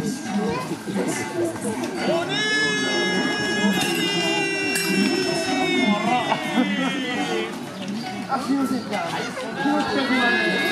あ、すみません。じゃあ、気持ちよくなる。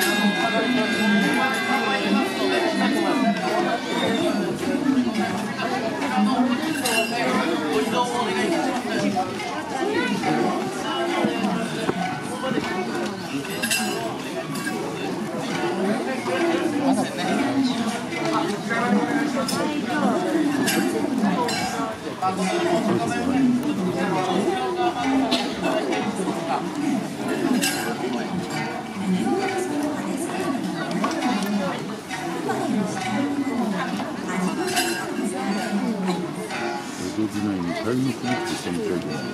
タイムスリップしてみたいと思う。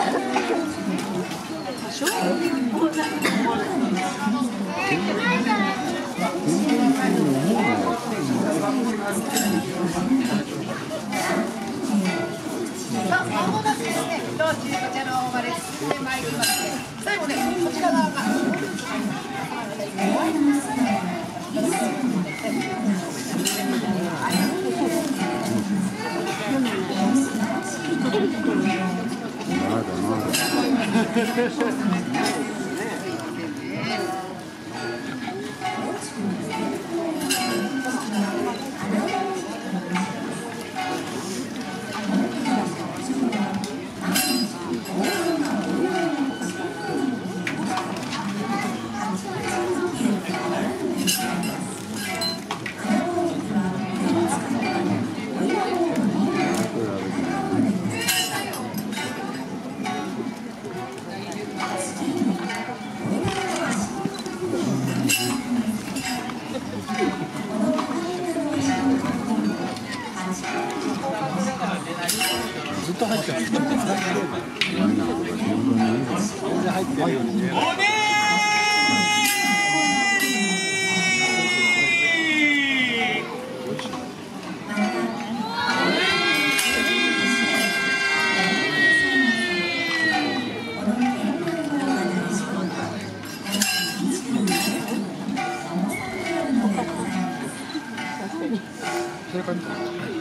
さあ、間もなくですね、道中こちらの方まで進んでまいりまして、最後ね、こちら側がまだまだ。 ずっと入ってる。全然入ってるよね。そういう感じ。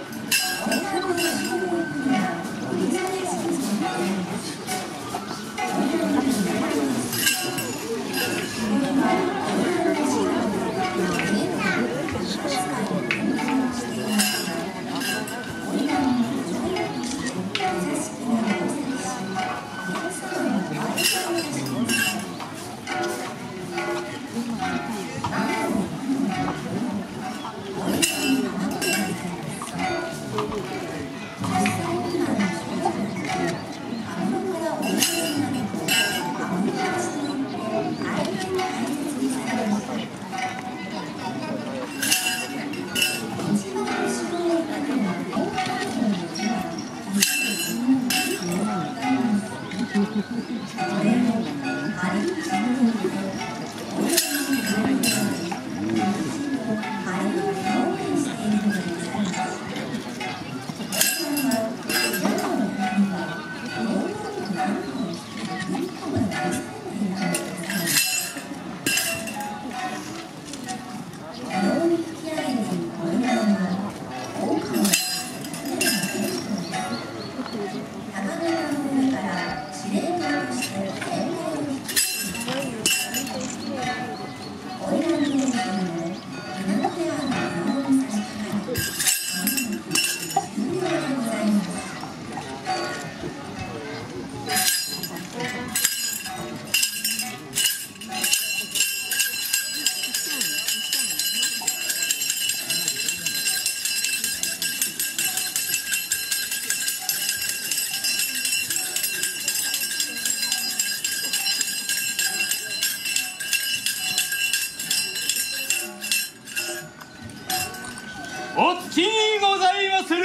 おつきにございまする。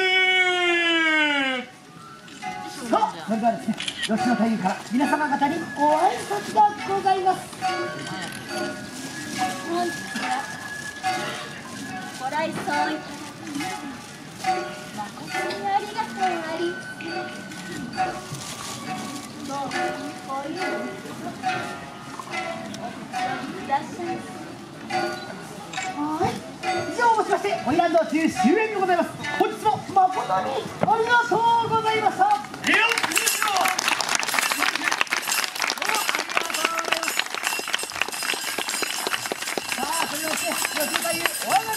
さあ、それではですね、吉野太夫から皆様方にご挨拶がございます。 ご来場いただき誠にありがとうあり。どうぞこういういらっしゃい。 はい、以上をもちまして、花魁道中終演にございます。本日も誠にありがとうございました。さあ、それではですね、吉田優